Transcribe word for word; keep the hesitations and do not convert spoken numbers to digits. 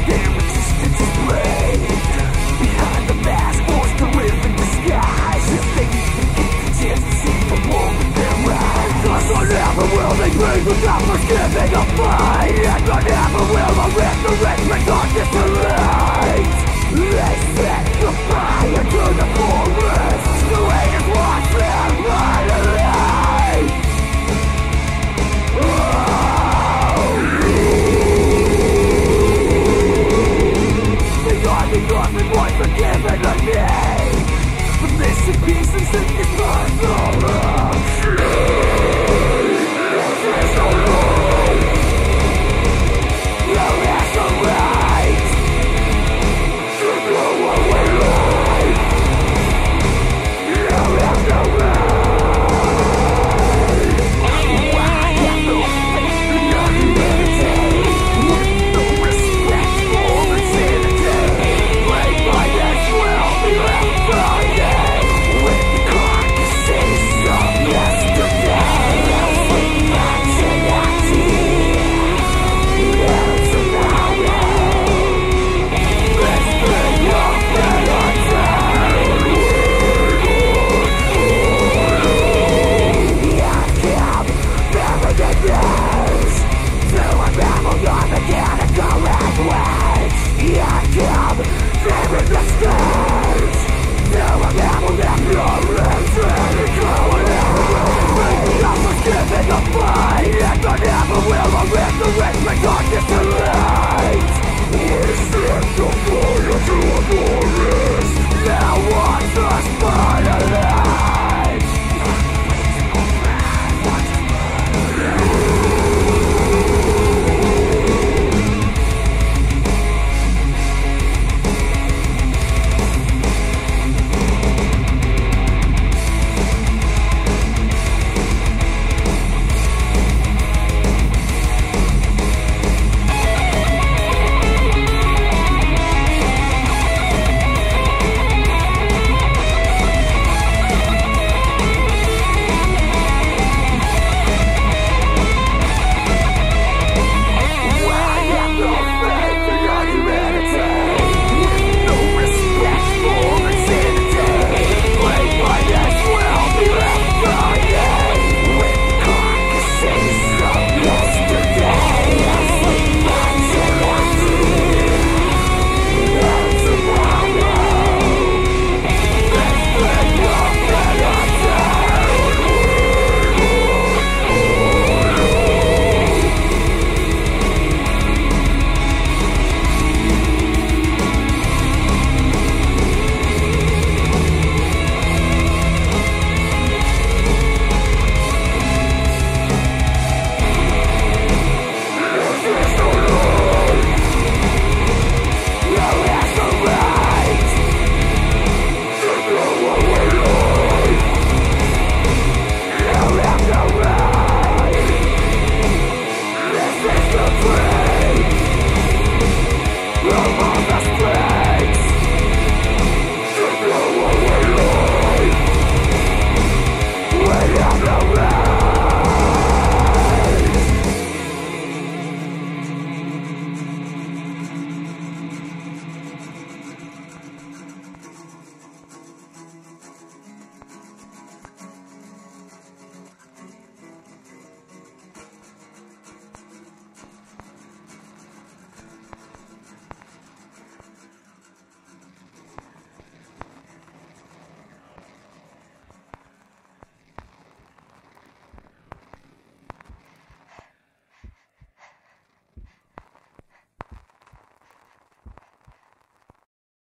Their resistance is blade. Behind the mask, forced to live in disguise. If they even get the chance to see the world with their eyes. Cause I never will they breathe without first giving a fight. And I never will I resurrect from darkness to light. They set the fire to the forest. The haters watch their life.